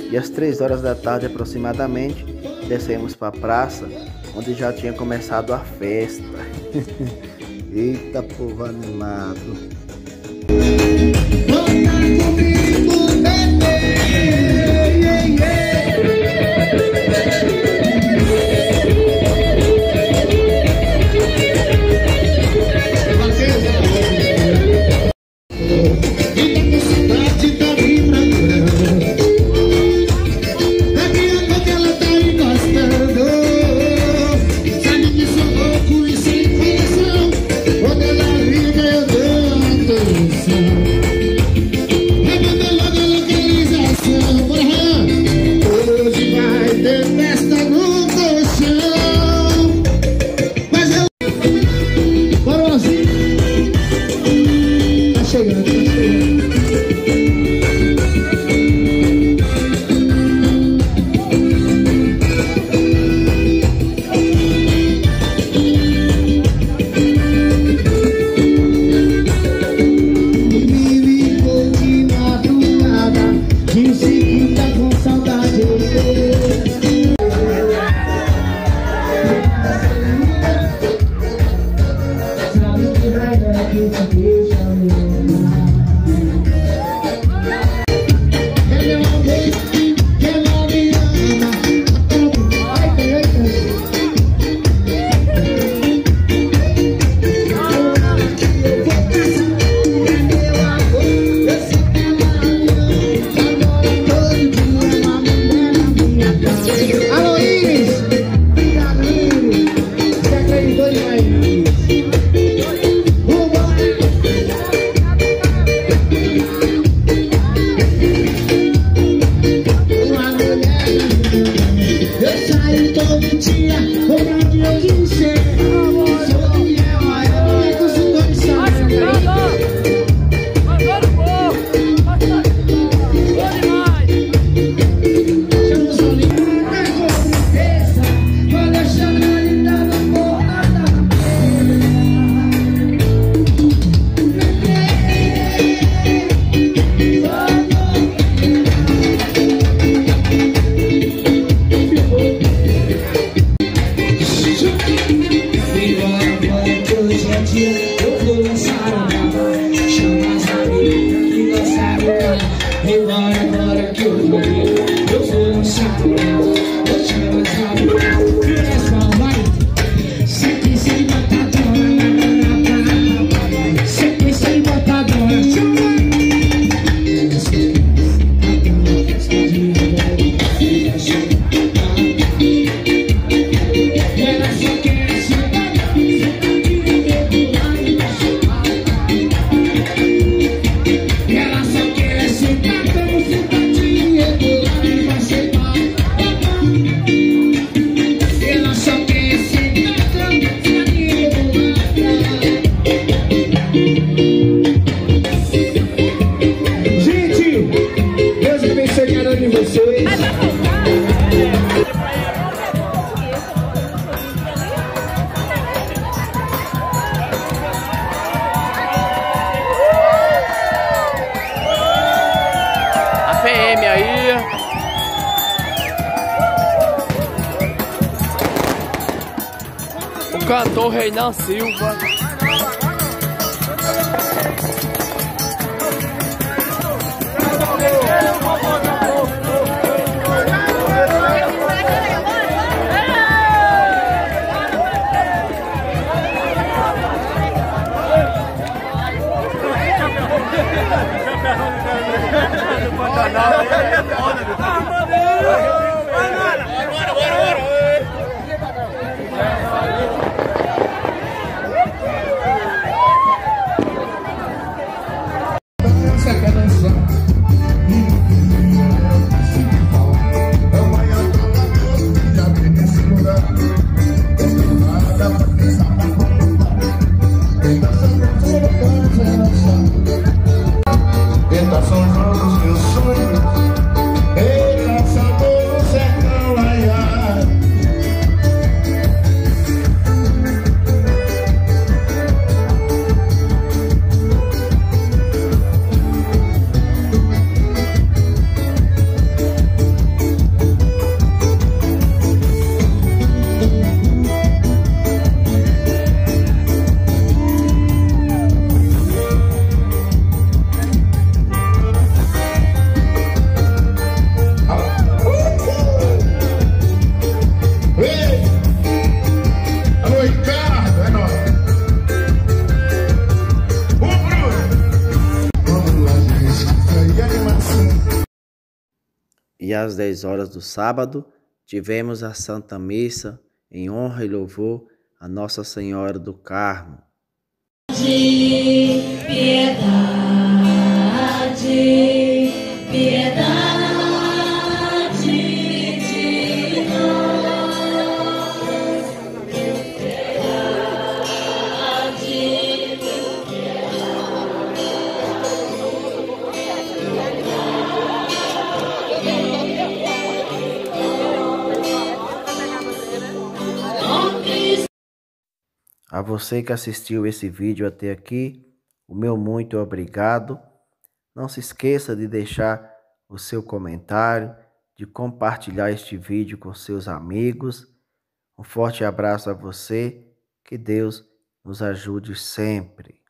E às 3 horas da tarde aproximadamente, descemos para a praça, onde já tinha começado a festa. Eita, povo animado! PM aí. O cantor Reinan Silva. E às 10 horas do sábado, tivemos a Santa Missa em honra e louvor a Nossa Senhora do Carmo. De piedade, piedade de nós, piedade. A você que assistiu esse vídeo até aqui, o meu muito obrigado. Não se esqueça de deixar o seu comentário, de compartilhar este vídeo com seus amigos. Um forte abraço a você, que Deus nos ajude sempre.